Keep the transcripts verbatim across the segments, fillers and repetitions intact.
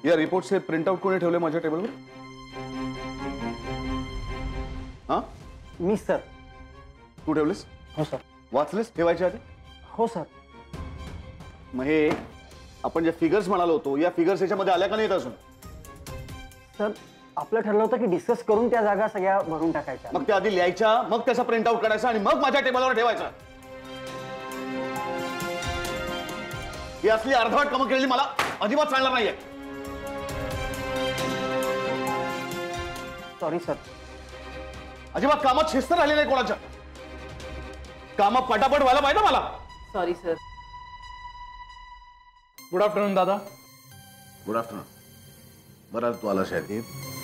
या रिपोर्टचे print out कोणी ठेवले माझ्या टेबलवर? हा मी सर. तू ठेवलेस? हो सर. वाचलेस ठेवायच्या आधी? हो सर. मग हे आपण जे फिगर्स म्हणालो होतो या फिगर्स याच्यामध्ये आल्या का नाहीत अजून? सर आपलं ठरलं होतं की डिस्कस करून त्या जागा सगळ्या भरून टाकायच्या. मग त्या आधी लिहायच्या, मग त्याचा प्रिंट आउट काढायचा आणि मग माझ्या टेबलवर ठेवायचा. ही असली अर्धवट कामं केलेली मला अजिबात चालणार नाहीये. Sorry sir. अजिबात कामात शिस्त राहिली नाही कोणाच्या. कामं पटापट व्हायला पाहिजे मला. Sorry sir. गुड आफ्टरनून दादा. Good afternoon. बरं तू आला जयदीप.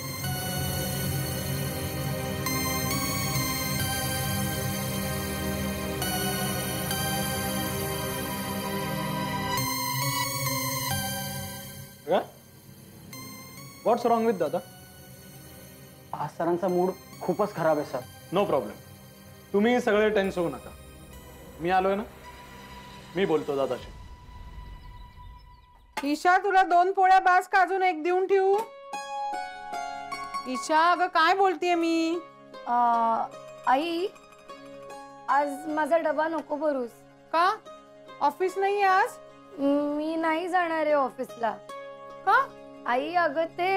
व्हॉट्स रॉंग विथ दादा? आज सरांचा मूड खूपच खराब आहे सर. No problem. तुम्ही सगळे टेन्स होऊ नका. मी आलोय ना, मी बोलतो दादाशी. ईशा तुला दोन पोळ्या बास का अजून एक देऊन ठेवू? ईशा अगं काय बोलतेय मी? आई आज माझा डबा नको भरूस. का? ऑफिस नाही आज? मी नाही जाणार आहे ऑफिसला. का? आई अगं ते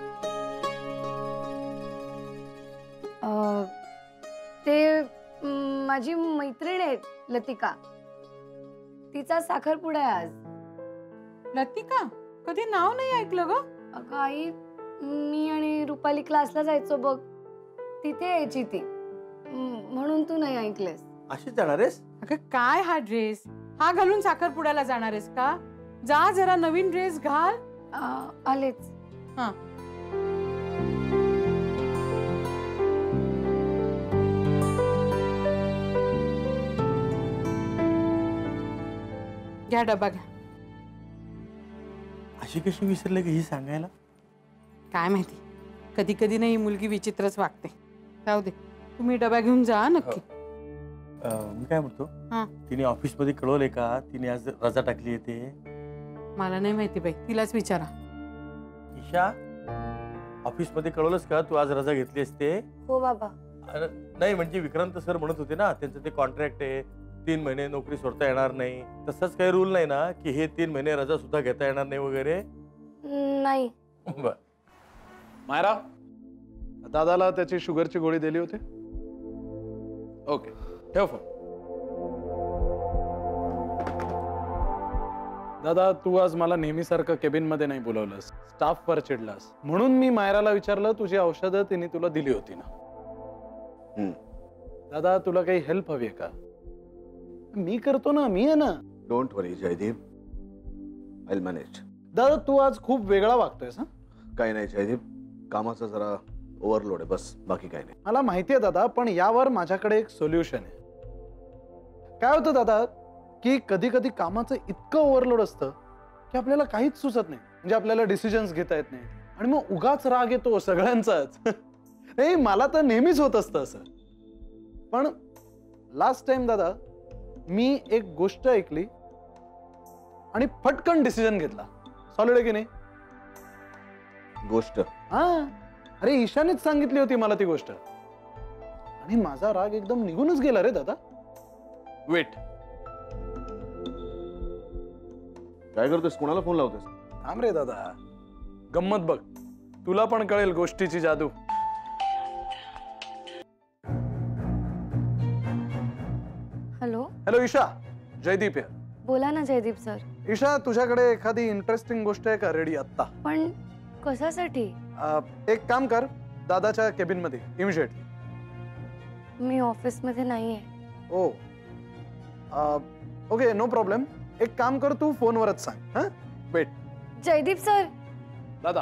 ते माझी मैत्रीण आहे लतिका, तिचा साखरपुडा आहे आज. लतिका? कधी नाव नाही ऐकलं ग. अगं आई मी आणि रुपाली क्लासला जायचो बघ, तिथे यायची ती, म्हणून तू नाही ऐकलेस. अशीच जाणार आहेस? अगं काय हा ड्रेस हा घालून साखरपुड्याला जाणार आहेस का? जा जरा नवीन ड्रेस घाल. आलेच. हा घ्या डबा घ्या. अशी कशी विसरले की ही सांगायला? काय माहिती, कधी कधी नाही मुलगी विचित्रच वागते. जाऊ दे, तुम्ही डबा घेऊन जा नक्की. मी काय म्हणतो, हा तिने ऑफिस मध्ये कळवले का तिने आज रजा टाकली आहे ते? मला नाही माहिती बाई, तिलाच विचारा. ईशा ऑफिस मध्ये कळवलंस का तू आज रजा घेतली असते? हो बाबा. नाही म्हणजे विक्रांत सर म्हणत होते ना त्यांचं ते कॉन्ट्रॅक्ट आहे, तीन महिने नोकरी सोडता येणार नाही. तसंच काही रूल नाही ना की हे तीन महिने रजा सुद्धा घेता येणार नाही वगैरे? नाही. बर. मायरा, दादाला त्याची शुगरची गोळी दिली होती? ओके ठेव फोन. दादा तू आज मला नेहमीसारखं केबिन मध्ये नाही बोलवलंस, स्टाफ वर चिडलास, म्हणून मी मायराला विचारलं तुझी औषधं तिने तुला दिली होती ना. दादा तुला काही हेल्प हवी आहे का? मी करतो ना, मी आहे ना. Don't worry Jaydeep, I will manage. दादा तू आज खूप वेगळा वागतोयस. हा काही नाही जयदीप, कामाचा जरा ओव्हरलोड आहे बस, बाकी काही नाही. मला माहिती आहे दादा, पण यावर माझ्याकडे एक सोल्युशन आहे. काय होतं दादा की कधी कधी कामाचं इतकं ओव्हरलोड असतं की आपल्याला काहीच सुचत नाही, म्हणजे आपल्याला डिसिजन्स घेता येत नाही आणि मग उगाच राग येतो सगळ्यांचाच. नाही मला तर नेहमीच होत असतं असं. पण लास्ट टाइम दादा मी एक गोष्ट ऐकली आणि फटकन डिसिजन घेतला. सॉलिड आहे की नाही गोष्ट? हा अरे ईशानेच सांगितली होती मला ती गोष्ट आणि माझा राग एकदम निघूनच गेला रे दादा. वेट, काय करतोस? कोणाला फोन लावतोस? थांब रे दादा, गंमत बघ, तुला पण कळेल गोष्टीची जादू. हॅलो. हॅलो ईशा, जयदीप आहे. बोला ना जयदीप सर. ईशा तुझ्याकडे एखादी इंटरेस्टिंग गोष्ट आहे का रेडी आत्ता? पण कशासाठी? एक काम कर, दादाच्या केबिन मध्ये इमिजिएटली. मी ऑफिस मध्ये नाहीये. Oh okay no problem. एक काम कर, तू फोनवरच सांग. हा वेट. जयदीप सर. दादा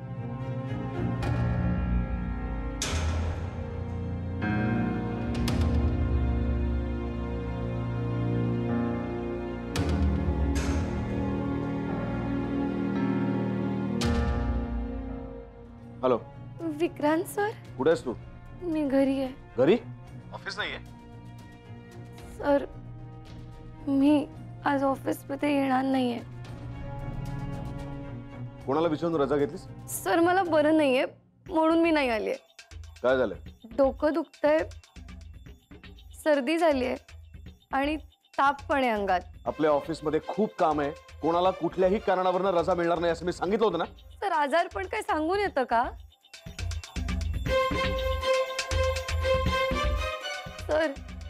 हॅलो. विक्रांत सर. कुठे आहेस तू? मी घरी आहे. घरी? ऑफिस नाहीये? सर मी आज ऑफिस मध्ये येणार नाहीये. कोणाला विचारून रजा घेतलीस? सर मला बरं नाहीये म्हणून मी नाही आलीये. काय झालं? डोकं दुखतंय, सर्दी झालीये आणि ताप पण आहे अंगात. आपल्या ऑफिसमध्ये खूप काम आहे, कोणाला कुठल्याही कारणावरनं रजा मिळणार नाही असं मी सांगितलं होतं ना. सर आजार पण काय सांगून येतं का? सर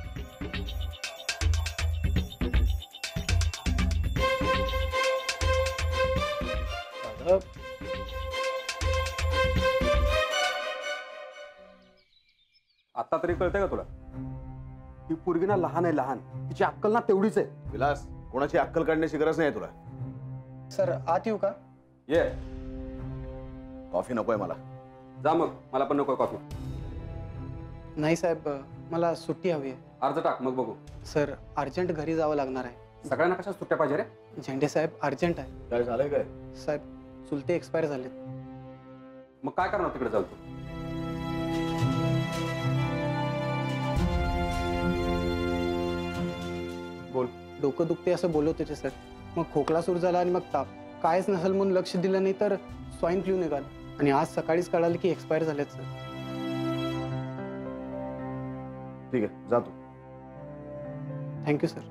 आता तरी कळतंय का तुला? ही पोरगी ना लहान आहे, लहान. तिची अक्कल ना तेवढीच आहे. विलास, कोणाची अक्कल काढण्याची गरज नाही तुला. सर आत येऊ का? ये कॉफी नकोय मला. जा मग, मला पण नको कॉफी. नाही साहेब, मला सुट्टी हवी आहे. अर्ज टाक मग बघू. सर अर्जंट घरी जावं लागणार आहे. सगळ्यांना कशा सुट्ट्या पाहिजे रे? झेंडे साहेब अर्जंट आहे. काय झालंय काय? साहेब चुलते एक्सपायर झालेत. मग काय करणार तिकडे जाऊ तू? बोल. डोकं दुखते असं बोलत होते सर. मग खोकला सुरू झाला आणि मग ताप. कायच नसेल म्हणून लक्ष दिलं नाही तर स्वाईन फ्लू निघाल आणि आज सकाळीच कळालं की एक्सपायर झालेत सर. ठीक आहे, जा तू. Thank you sir.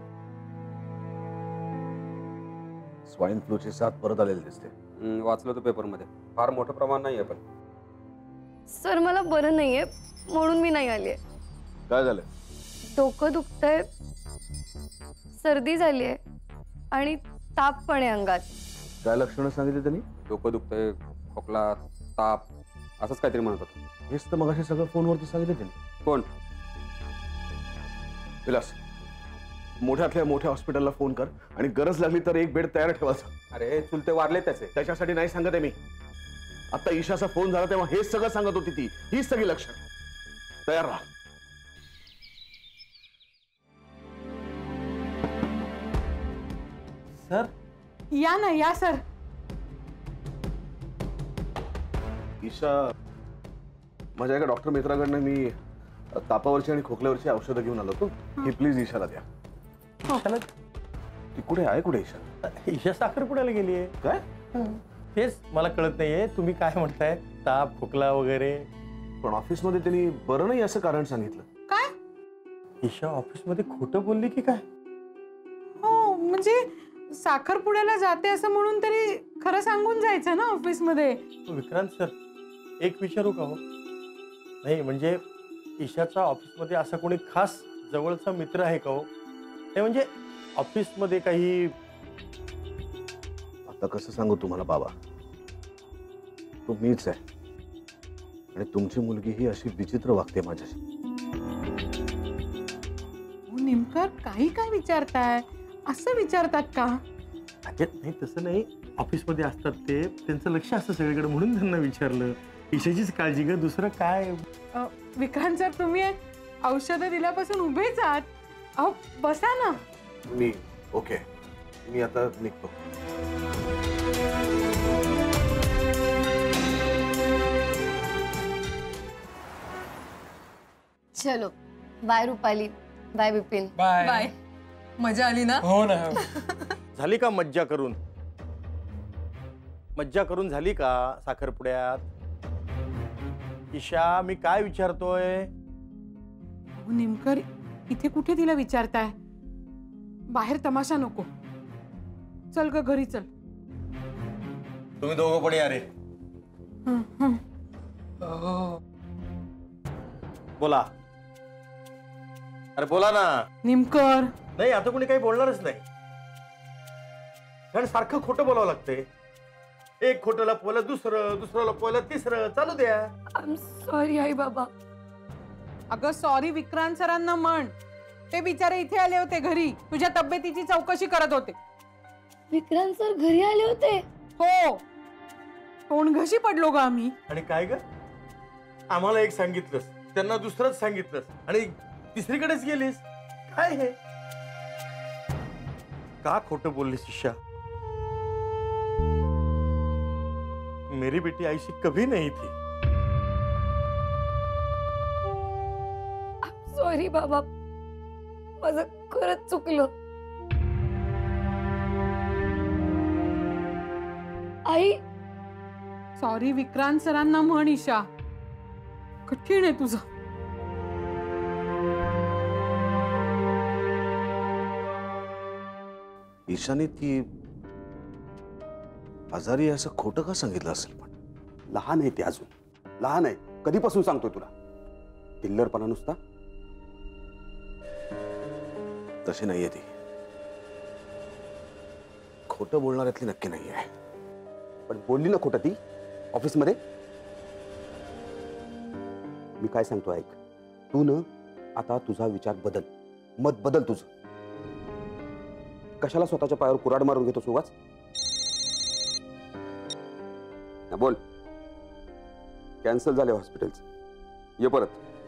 स्वाईन फ्लूची साथ परत आलेली दिसते. हम्म, वाचलं तू पेपर मध्ये. फार मोठं प्रमाण नाहीये पण. सर मला बरं नाहीये म्हणून मी नाही आलीये. काय झालं? डोकं दुखतंय, सर्दी झालीये आणि ताप पण आहे अंगात. काय लक्षणं सांगितली त्यांनी? डोकं दुखतंय, खोकला, ताप, असंच काहीतरी म्हणत होतं. हेच तर मगाशी सगळं फोनवरती सांगितलं त्यांनी. कोण? विलास, मोठ्यातल्या मोठ्या हॉस्पिटलला फोन कर आणि गरज लागली तर एक बेड तयार ठेवायचा. अरे चुलते वारले त्याचे. त्याच्यासाठी नाही सांगत आहे मी. आता ईशाचा फोन झाला तेव्हा हेच सगळं सांगत होती ती. हीच सगळी लक्षणं. तयार राहा. सर या ना, या सर. ईशा, माझ्या एका डॉक्टर मित्राकडनं मी तापावरची आणि खोकल्यावरची औषधं घेऊन आलो होतो. ही प्लीज ईशाला द्या. ईशाला? ती कुठे आहे? कुठे ईशा? ईशा साखरपुड्याला गेलीये. काय? तेच मला कळत नाहीये तुम्ही काय म्हणताय. ताप खोकला वगैरे. पण ऑफिसमध्ये त्यांनी बरं नाही असं कारण सांगितलं. काय? ईशा ऑफिसमध्ये खोटं बोलली की काय? हो, म्हणजे साखरपुड्याला जाते असं म्हणून तरी खरं सांगून जायचं ना ऑफिसमध्ये. विक्रांत सर, एक विचारू का हो? नाही म्हणजे ईशाचा ऑफिसमध्ये असा कोणी खास जवळचा मित्र आहे का हो? नाही म्हणजे ऑफिसमध्ये काही. आता कसं सांगू तुम्हाला बाबा, तो मीच आहे आणि तुमची मुलगी ही अशी विचित्र वागते माझ्याशी. नेमकं काही काय विचारताय? असं विचारतात का? अरे नाही, तसं नाही. ऑफिसमध्ये असतात ते, त्यांचं लक्ष असतं सगळीकडे म्हणून त्यांना विचारलं. ईशाचीच काळजी ग, दुसरं काय. अ, विक्रांत सर, तुम्ही औषधं दिल्यापासून उभेच आहात. अहो बसा ना. मी ओके, मी आता निघतो. चलो bye Rupali, bye Vipin. Bye. मजा आली ना? हो ना. झाली का मज्जा करून? मज्जा करून झाली का साखरपुड्यात? ईशा, मी काय विचारतोय? नेमकर इथे कुठे तिला विचारताय? बाहेर तमाशा नको. चल ग घरी चल. तुम्ही दोघं पण या रे. हं, हं. बोला. अरे बोला ना. निमकर. नाही, आता कोणी काही बोलणारच नाही, कारण सारखं खोटं बोलावं लागतंय. एक खोटं लपवलं दुसरं, दुसरं लपवलं तिसरं. चालू द्या. आय एम सॉरी आई बाबा. अगं सॉरी विक्रांत सरांना म्हण. ते बिचारे इथे आले होते घरी, तुझ्या तब्येतीची चौकशी करत होते. विक्रांत सर घरी आले होते? हो. तोंडघशी पडलो ग आम्ही. आणि काय ग, आम्हाला एक सांगितलंस, त्यांना दुसरंच सांगितलंस आणि तिसरीकडेच गेलीस. काय हे? का खोटं बोललीस ईशा? मेरी बेटी ऐसी कभी नहीं थी. सॉरी बाबा, माझं खरंच चुकलं. आई सॉरी विक्रांत सरांना म्हण ईशा. कठीण आहे तुझं. ईशाने ती आजारी आहे असं खोटं का सांगितलं असेल? पण लहान आहे ती, अजून लहान आहे. कधीपासून सांगतोय तुला? पिल्लरपणा नुसता. तशी नाहीये ती. खोटं बोलणाऱ्यातली नक्की नाही आहे. पण बोलली ना खोटं ती ऑफिसमध्ये. मी काय सांगतो ऐक, तू न आता तुझा विचार बदल, मत बदल तुझं. कशाला स्वतःच्या पायावर कुऱ्हाड मारून घेतोस उगाच? ना बोल. कॅन्सल झाले हॉस्पिटलचं, ये परत.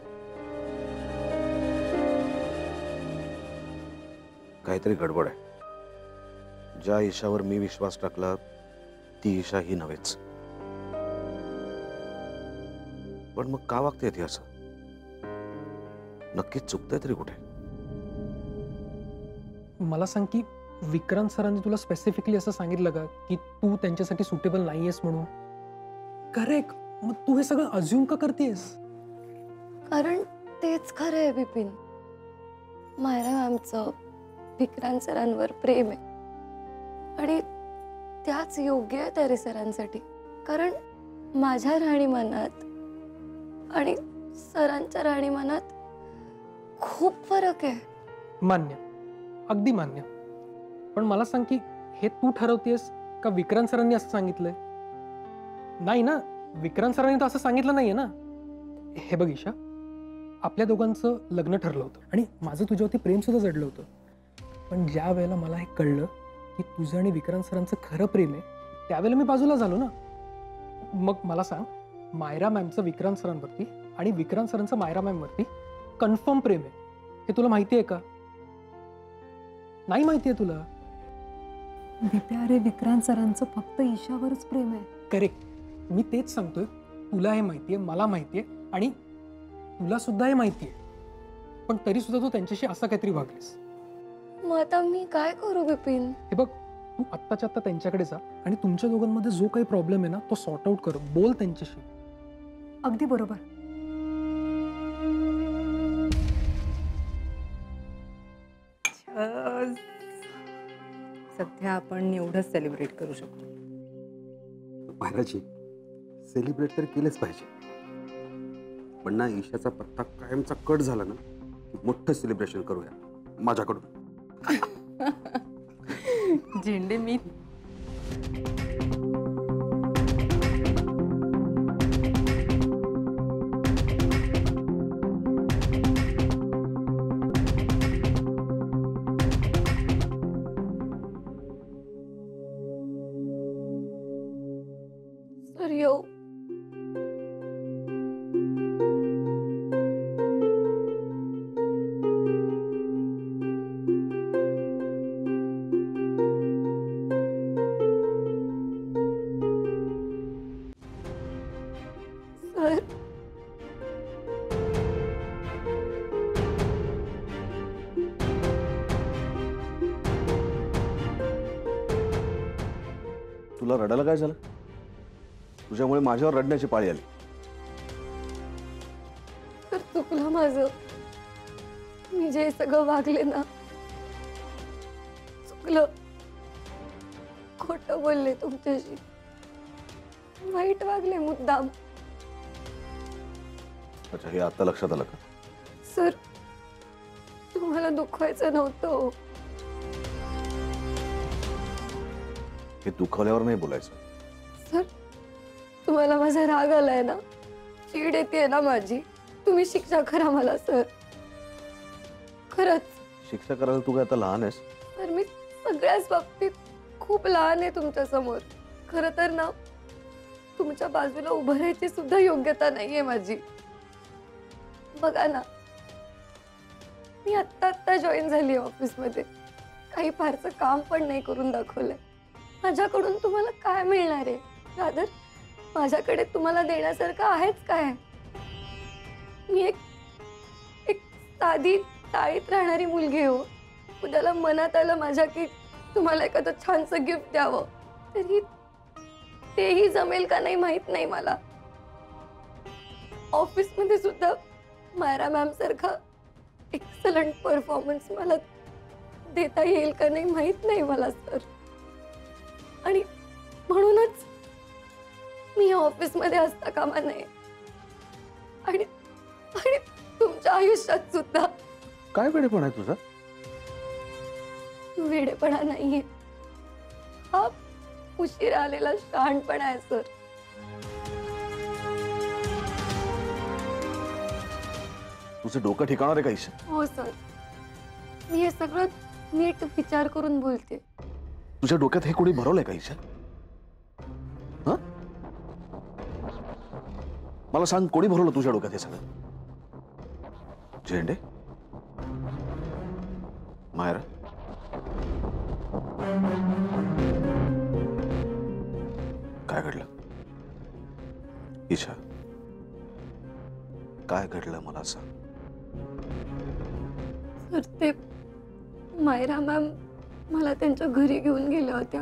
काहीतरी गडबड आहे. ज्या ईशावर मी विश्वास टाकला ती ईशा ही नव्हेच. पण मग का वागते ती असं? नक्कीच चुकतंय तरी कुठे. मला सांग की विक्रांत सरांनी तुला स्पेसिफिकली असं सांगितलं का की तू त्यांच्यासाठी सुटेबल नाहीयेस म्हणून? करेक्ट. मग तू हे सगळं अज्युम का करतेस? कारण तेच खरं आहे बिपिन. मायरा मॅमचं विक्रांत सरांवर प्रेम आहे आणि त्याच योग्य आहे त्या रे सरांसाठी. कारण माझ्या राहणीमानात आणि सरांच्या राहणीमानात खूप फरक आहे. मान्य, अगदी मान्य. पण मला सांग की हे तू ठरवतेस का विक्रांत सरांनी असं सांगितलंय? नाही ना, विक्रांत सरांनी तर असं सांगितलं नाहीये ना. हे बघ ईशा, आपल्या दोघांचं लग्न ठरलं होतं आणि माझं तुझ्यावरती प्रेम सुद्धा जडलं होतं. पण ज्या वेळेला मला हे कळलं की तुझं आणि विक्रांत सरांचं खरं प्रेम आहे, त्यावेळेला मी बाजूला झालो ना. मग मला सांग, मायरा मॅमचं विक्रांत सरांवरती आणि विक्रांत सरांचं मायरा मॅमवरती कन्फर्म प्रेम आहे, हे तुला माहिती आहे का? नाही माहिती आहे तुला? दिप्या, रे विक्रांत सरांचं फक्त ईशावरच प्रेम आहे. करेक्ट. मी तेच सांगतोय. तुला हे माहितीये, मला माहितीये आणि तुला सुद्धा हे माहितीये. पण तरी सुद्धा तू त्यांच्याशी असं काहीतरी वागलीस. मग आता मी काय करू बिपिन? हे बघ, तू आत्ताच्या आत्ता त्यांच्याकडे जा आणि तुमच्या दोघांमध्ये जो काही प्रॉब्लेम आहे ना तो सॉर्ट आउट कर. बोल त्यांच्याशी. अगदी बरोबर. सध्या आपण एवढंच सेलिब्रेट करू शकतो. मायराची सेलिब्रेट तर केलंच पाहिजे. पण ना ईशाचा पत्ता कायमचा कट झाला ना की मोठं सेलिब्रेशन करूया माझ्याकडून. झेंडे मी सर येऊ? सर तुला रडायला काय झालं? तुझ्यामुळे माझ्यावर रडण्याची पाळी आली. तर चुकलं माझं. मी जे सगळं वागले ना, चुकलं. खोटं बोलले तुमच्याशी, वाईट वागले मुद्दाम. अच्छा, हे आता लक्षात आलं का? सर तुम्हाला दुखवायचं नव्हतं. हे दुखावल्यावर नाही बोलायचं. सर तुम्हाला माझा राग आलाय ना, चीड येते ना माझी, तुम्ही शिक्षा करा मला सर. खरंच. शिक्षा करायला तू काय आता लहान आहेस? सर मी सगळ्याच बाबतीत खूप लहान आहे तुमच्या समोर. खरं तर ना तुमच्या बाजूला उभं राहायची सुद्धा योग्यता नाहीये माझी. बघा ना, मी आत्ता आत्ता जॉईन झाली ऑफिसमध्ये. काही फारसं काम पण नाही करून दाखवलंय. माझ्याकडून तुम्हाला काय मिळणार आहे? रादर माझ्याकडे तुम्हाला देण्यासारखं आहेच काय? मी एक एक साधी ताळीत राहणारी मुलगी हो. उद्याला मनात आलं माझ्या की तुम्हाला एखादं छानसं गिफ्ट द्यावं, तरी तेही जमेल का नाही माहित नाही मला. ऑफिस मध्ये सुद्धा मायरा मॅम सारखा एक्सलंट परफॉर्मन्स मला देता येईल का नाही माहित नाही मला सर. आणि म्हणूनच मी ऑफिस मध्ये असता कामा नये. आणि आणि तुमच्या आयुष्यात सुद्धा. काय वेडेपणा आहे तुझा? वेडेपणा नाहीये, हा उशिरा आलेला शहाणपणा आहे सर. तुझं डोकं ठिकाणार आहे का ईशा? हो सर, मी हे सगळं नीट विचार करून बोलते. तुझ्या डोक्यात हे कोणी भरवलंय का ईशा? हं? मला सांग, कोणी भरवलं तुझ्या डोक्यात हे सगळं? झेंडे, मायरा, काय घडलं? ईशा, काय घडलं मला सांग. सर, ते मायरा मॅम मला त्यांच्या घरी घेऊन गेल्या होत्या.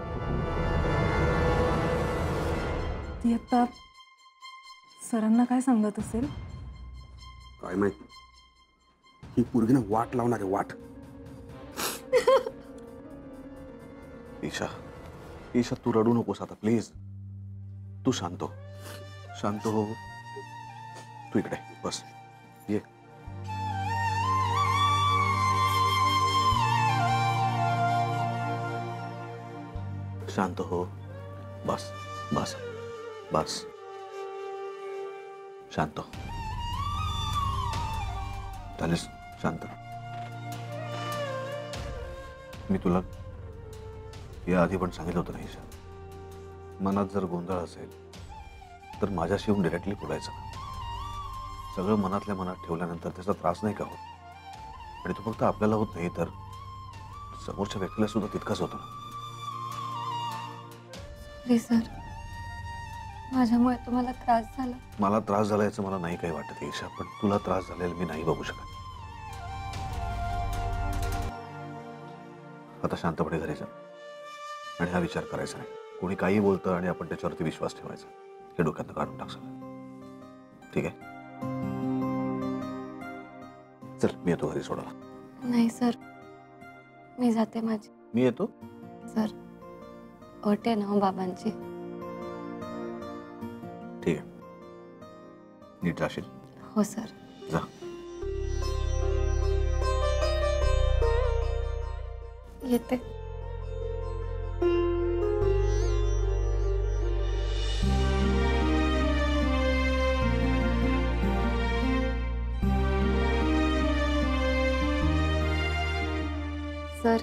ती आता सरांना काय सांगत असेल? काय माहिती, ही पोरगी ना वाट लावणार आहे, वाट. ईशा, ईशा तू रडू नकोस आता प्लीज. तू शांत हो, शांत हो. तू इकडे बस, ये. शांत हो, बस बस बस, शांत हो. झालेस शांत. मी तुला या आधी पण सांगितलं होतं ना ईशा, मनात जर गोंधळ असेल तर माझ्याशी येऊन डिरेक्टली बोलायचं. सगळं मनातल्या मनात ठेवल्यानंतर त्याचा त्रास नाही का होत. आणि तो फक्त आपल्याला होत नाही तर समोरच्या व्यक्तीला सुद्धा तितकाच होतो ना. सर, माझ्यामुळे तुम्हाला त्रास झाला? मला त्रास झाला याचं मला नाही काही वाटत ईशा, पण तुला त्रास झालेला मी नाही बघू शकत. आता शांतपणे घरी जा आणि हा विचार करायचा नाही. कोणी काही बोलतं आणि आपण त्याच्यावरती विश्वास ठेवायचा, हे डोक्यातनं काढून टाक सगळं. ठीक आहे? चल, मी येतो घरी सोडायला. नाही सर, मी जाते माझी. मी येतो सर, अट आहे ना बाबांची. ठीक आहे, नीट जाशील. हो सर. जा. येते. सर,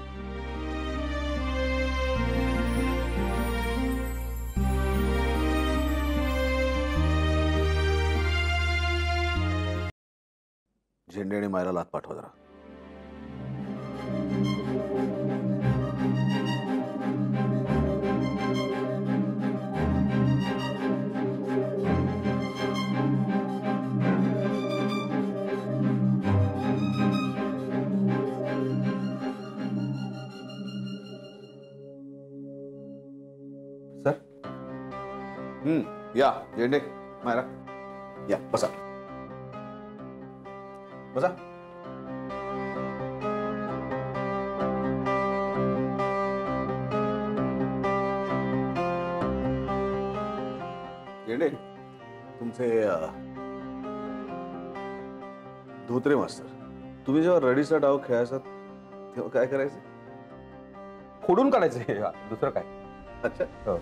झेंडे आणि मायरा लात पाठवा जरा. सर, हम्म, या झेंडे, मायरा, या बसा बसा. झेंडे, तुमचे धोत्रे मास्तर, तुम्ही जेव्हा रडीचा डाव खेळायचा तेव्हा काय करायचं? खोडून काढायचे, दुसरं काय. अच्छा. हो.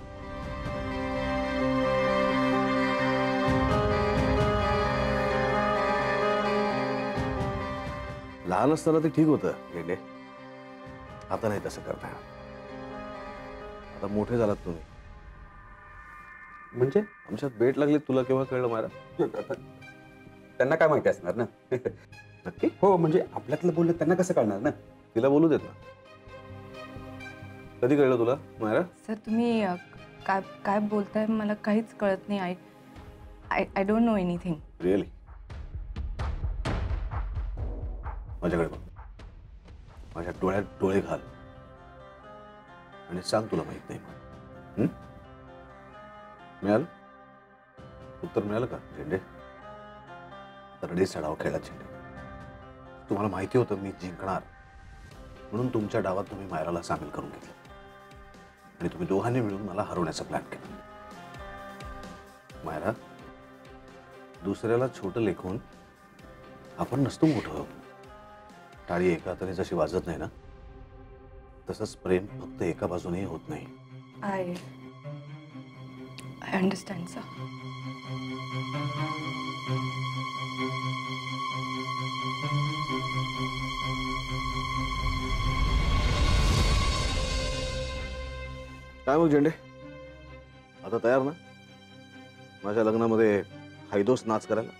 लहान असताना ते ठीक होतं गेंडे, आता नाही तसं करता. आता मोठे झालात तुम्ही. म्हणजे आमच्यात बेट लागली तुला केव्हा कळलं मारा? त्यांना काय माहिती असणार ना. नक्की? हो, म्हणजे आपल्यातलं बोलणं त्यांना कसं कळणार ना. तिला बोलू देत ना. कधी कळलं तुला मायरा? सर, तुम्ही अ, काय काय बोलताय मला काहीच कळत नाही. I I I don't know anything. Really? माझ्याकडे बघ, माझ्या डोळ्यात डोळे घाल आणि सांग तुला माहित नाही. मिळालं उत्तर मिळालं का झेंडे? तरडीचा डाव खेळला झेंडे. तुम्हाला माहिती होतं मी जिंकणार म्हणून तुमच्या डावात तुम्ही मायराला सामील करून घेतलं आणि तुम्ही दोघांनी मिळून मला हरवण्याचा प्लॅन केला. मायरा, दुसऱ्याला छोटं लेखून आपण नसतो मोठं. टाळी एका हाताने जशी वाजत नाही ना तसंच प्रेम फक्त एका बाजूने होत नाही. I I understand sir. काय मग झेंडे, आता तयार ना माझ्या लग्नामध्ये हायदोस नाच करायला?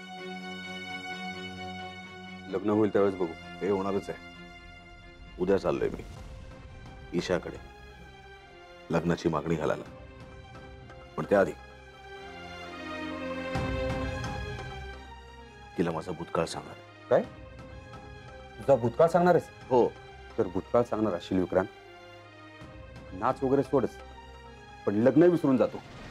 लग्न होईल त्यावेळेस बघू. ते होणारच आहे. उद्या चाललोय मी ईशाकडे लग्नाची मागणी घालायला. पण त्याआधी तिला माझा भूतकाळ सांगणार. काय तुझा भूतकाळ सांगणार आहेस? हो. तर भूतकाळ सांगणार असशील विक्रांत, नाच वगैरे सोडच, पण लग्न विसरून जातो.